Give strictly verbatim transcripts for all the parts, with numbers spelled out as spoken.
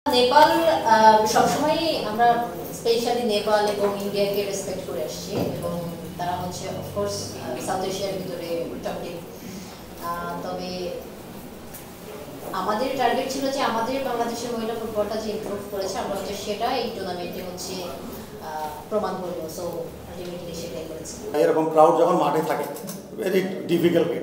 নেপাল সবসময় আমরা স্পেশালি নেপাল এবং ইন্ডিয়াকে রেসপেক্ট করে আসছি এবং তারা হচ্ছে অফকোর্স সাউথ এশিয়ার ভিতরে টপ টিম। তবে আমাদের টার্গেট ছিল যে আমাদের বাংলাদেশের মহিলা ফুটবলটা যে ইমপ্রুভ করেছে আমরা হচ্ছে সেটা এই টুর্নামেন্টে হচ্ছে প্রমাণ করবো। সো আলটিমেটলি সেটাই করেছি। এরকম ক্রাউড যখন মাঠে থাকে ভেরি ডিফিকাল্ট গেম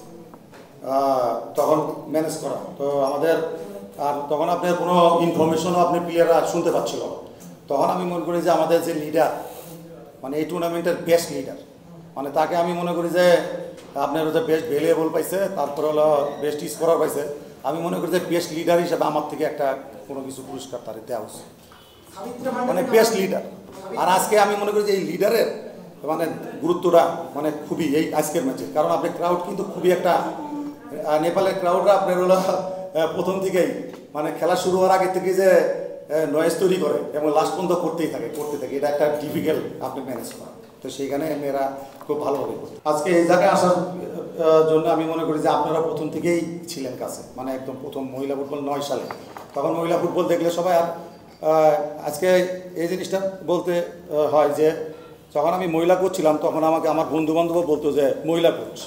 তখন ম্যানেজ করা। তো আমাদের আর তখন আপনার কোনো ইনফরমেশনও আপনি প্লেয়াররা শুনতে পাচ্ছিল। তখন আমি মনে করি যে আমাদের যে লিডার মানে এই টুর্নামেন্টের বেস্ট লিডার মানে তাকে আমি মনে করি যে আপনার হচ্ছে বেস্ট ভ্যালুয়েবল পাইছে, তারপরে হলো বেস্ট স্কোরার পাইছে। আমি মনে করি যে বেস্ট লিডার হিসেবে আমার থেকে একটা কোনো কিছু পুরস্কার তার দেওয়া উচিত, মানে বেস্ট লিডার। আর আজকে আমি মনে করি যে এই লিডারের মানে গুরুত্বটা মানে খুবই এই আজকের ম্যাচে, কারণ আপনি ক্রাউড কিন্তু খুবই একটা নেপালের ক্রাউডরা আপনার হলো প্রথম থেকেই মানে খেলা শুরু হওয়ার আগে থেকে যে নয়েজ তৈরি করে এবং লাস্ট পর্যন্ত করতেই থাকে করতে থাকে এটা একটা ডিফিকাল্ট আপনি ম্যানেজ করা। তো সেইখানে মেয়েরা খুব ভালোভাবে করছে। আজকে এই জায়গায় আসার জন্য আমি মনে করি যে আপনারা প্রথম থেকেই ছিলেন কাছে, মানে একদম প্রথম মহিলা ফুটবল নয় সালে তখন মহিলা ফুটবল দেখলে সবাই। আর আজকে এই জিনিসটা বলতে হয় যে যখন আমি মহিলা কোচ ছিলাম তখন আমাকে আমার বন্ধু বান্ধব বলতো যে মহিলা কোচ,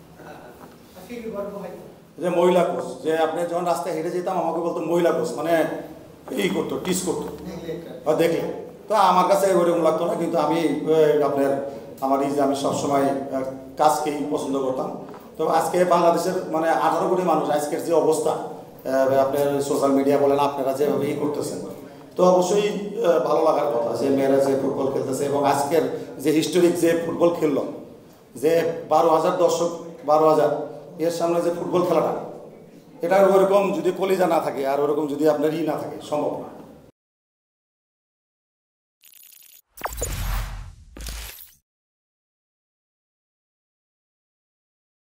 যে মহিলা কোচ, যে আপনি যখন রাস্তায় হেঁটে যেতাম আমাকে বলতো মহিলা কোচ, মানে এই করতো টিস করতো দেখলে। তো আমার কাছে ওরকম লাগতো না, কিন্তু আমি আপনার আমার এই যে আমি সবসময় কাজকেই পছন্দ করতাম। তো আজকে বাংলাদেশের মানে আঠারো কোটি মানুষ আজকের যে অবস্থা আপনার সোশ্যাল মিডিয়া বলেন আপনারা যেভাবে ই করতেছেন, তো অবশ্যই ভালো লাগার কথা যে মেয়েরা যে ফুটবল খেলতেছে এবং আজকের যে হিস্টোরিক যে ফুটবল খেললো যে বারো হাজার দর্শক বারো হাজার এর সামনে যে ফুটবল খেলাটা এটার ওরকম যদি কলিজা না থাকে আর ওরকম যদি আপনার ই না থাকে সম্ভব না।